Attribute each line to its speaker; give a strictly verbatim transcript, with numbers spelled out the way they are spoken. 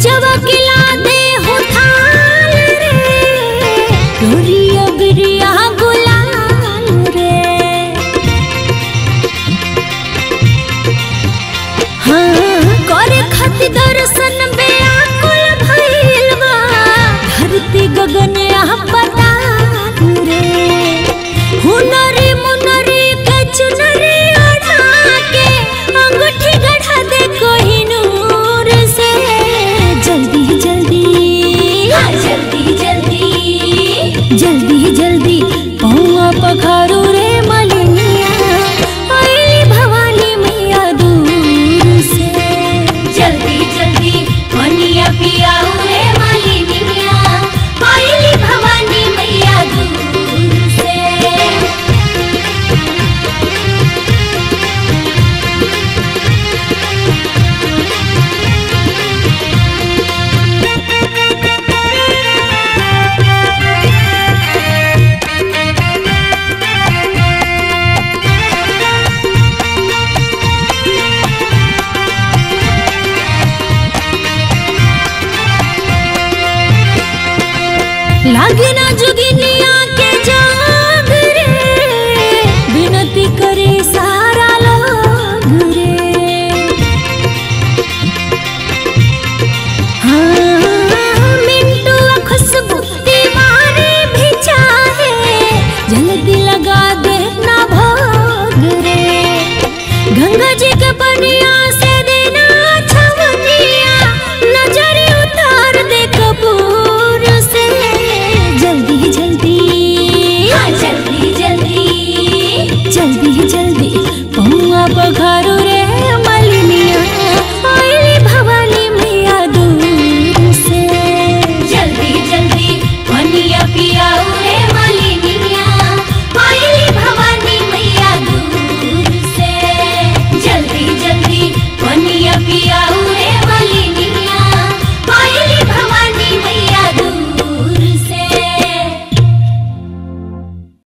Speaker 1: पूजवा किला दे हो थाल रे, डोरिया बिरिया गुलाल रे। हाँ करे खातिर दर्शन व्याकुल भइल बा, धरती गगन पताल रे। हुनरी मुनरी के चुनरी ओढ़ा के अंगूठी गढ़ा दे कोहिनूर से। जल्दी जल्दी हाँ जल्दी जल्दी जल्दी जल्दी पौआ पखारू रे मलिनिया, आइली भवानी मैया दूर से। जल्दी जल्दी मनिया पियाऊ रे मलिनिया, आइली भवानी मैया दूर से। लागी ना जोगिनिया